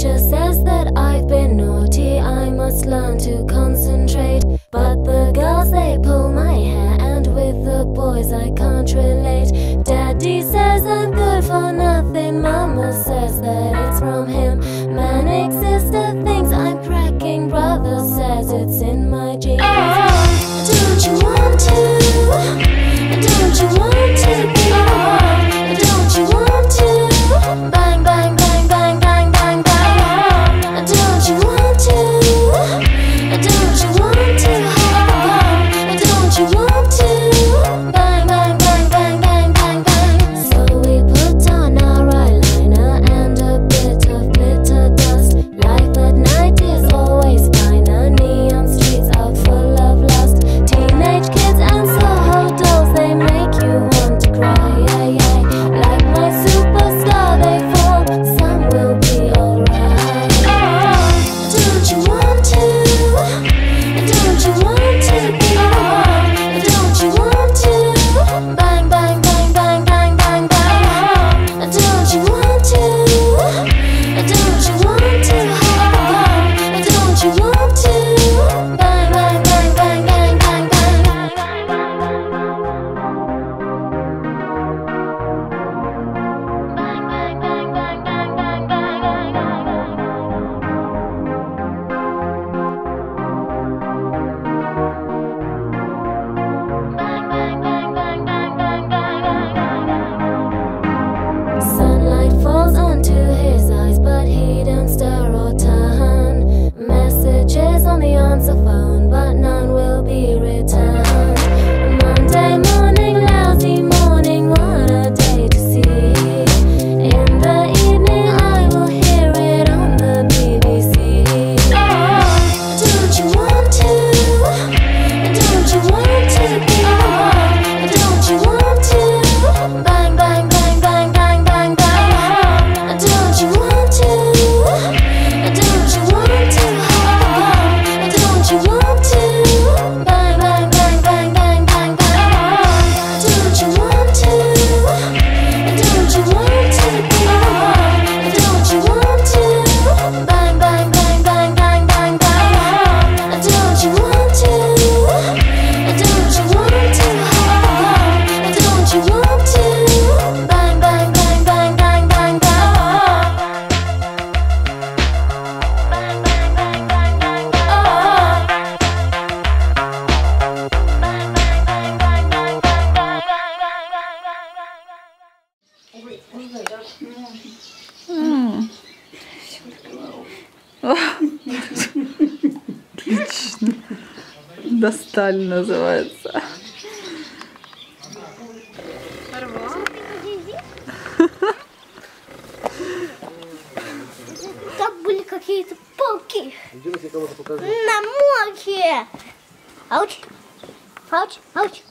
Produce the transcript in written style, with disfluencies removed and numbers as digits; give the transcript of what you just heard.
Teacher says that I've been naughty, I must learn to concentrate. But the girls, they pull my hair, and with the boys I can't relate. Daddy says I'm good for nothing, Mama says that it's from him. Manic sister thinks I'm cracking, brother says it's in my genes. Don't you want to? Don't you want to be? Don't you want to? Bang, bang, bang, bang, bang, bang, bang. Don't you want to? Don't you want to? Don't you want to? Bang, bang, bang, bang, bang, bang, bang. So we put on our eyeliner and a bit of glitter dust. Life at night is always finer. Neon streets are full of lust. Teenage kids and Soho dolls, they make you want to cry. Like my superstar, they fall. Some will be alright. Don't you want to? Don't you want to be? Don't you want to? Bang, bang, bang, bang, bang, bang, bang. Don't you want to? Don't you want to? Don't you want to? Bang, bang, bang, bang, bang, bang, bang. Sunlight falls onto his eyes, but he don't stir or turn. Messages on the answer phone, but none will be returned. Monday morning, lousy morning, what a day to see. In the evening I will hear it on the BBC. Don't you want to? Don't you want to be? Don't you want to? Bang, bang, bang, bang, bang, bang, bang. Don't you want to? Don't you want to? Don't you want to? Bang, bang, bang, bang, bang, bang, bang. Don't you want to? Don't you want to be? Don't you want to? Bang, bang, bang, bang, bang, bang, bang. Don't you want to? Don't you want to? Don't you want to? Bang, bang, bang, bang, bang, bang, bang. Отлично. Достали называется. Там были какие-то пауки на море. Ауч, ауч, ауч.